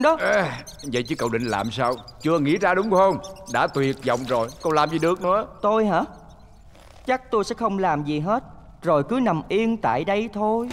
đó. Vậy chứ cậu định làm sao? Chưa nghĩ ra đúng không? Đã tuyệt vọng rồi, cậu làm gì được nữa? Tôi hả? Chắc tôi sẽ không làm gì hết, rồi cứ nằm yên tại đây thôi.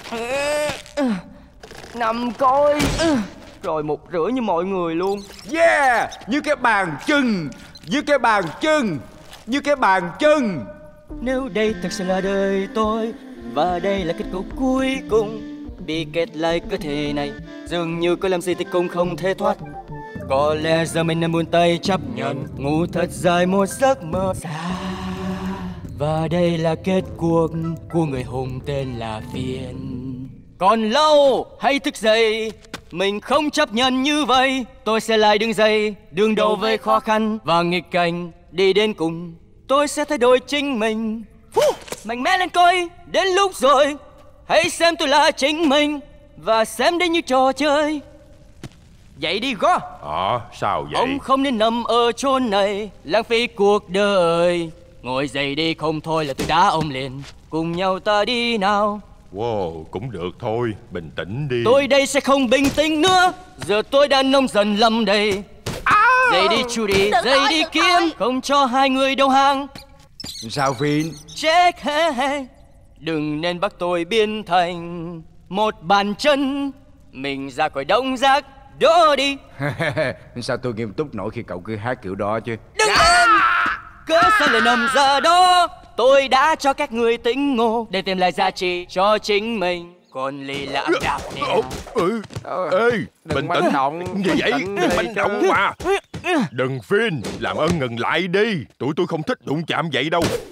Nằm coi, rồi một rửa như mọi người luôn. Yeah, như cái bàn chân, như cái bàn chân, như cái bàn chân. Nếu đây thật sự là đời tôi, và đây là kết cục cuối cùng, bị kẹt lại cơ thể này, dường như có làm gì thì cũng không thể thoát. Có lẽ giờ mình nên buông tay chấp nhận, ngủ thật dài một giấc mơ xa. Và đây là kết cuộc của người hùng tên là Phiền. Còn lâu hãy thức dậy, mình không chấp nhận như vậy. Tôi sẽ lại đứng dậy, đương đầu với khó khăn và nghịch cảnh, đi đến cùng. Tôi sẽ thay đổi chính mình. Mạnh mẽ lên coi, đến lúc rồi. Hãy xem tôi là chính mình, và xem đây như trò chơi. Dậy đi go. Sao vậy? Ông không nên nằm ở chốn này, lãng phí cuộc đời. Ngồi dậy đi, không thôi là tôi đá ông liền. Cùng nhau ta đi nào. Wow, cũng được thôi, bình tĩnh đi. Tôi đây sẽ không bình tĩnh nữa, giờ tôi đã nông dần lầm đầy. Dậy đi Judy, dậy đi Kim, không cho hai người đầu hàng. Sao Vin? Check he. Đừng nên bắt tôi biến thành một bàn chân. Mình ra khỏi đống rác đó đi. Sao tôi nghiêm túc nổi khi cậu cứ hát kiểu đó chứ? Đừng lên. Cớ sao lại nằm ra đó? Tôi đã cho các người tỉnh ngộ để tìm lại giá trị cho chính mình. Còn lì lãm đạp nè. Ê, bình tĩnh. Gì vậy? Đừng manh động mà. Đừng Vin, làm ơn ngừng lại đi. Tụi tôi không thích đụng chạm vậy đâu.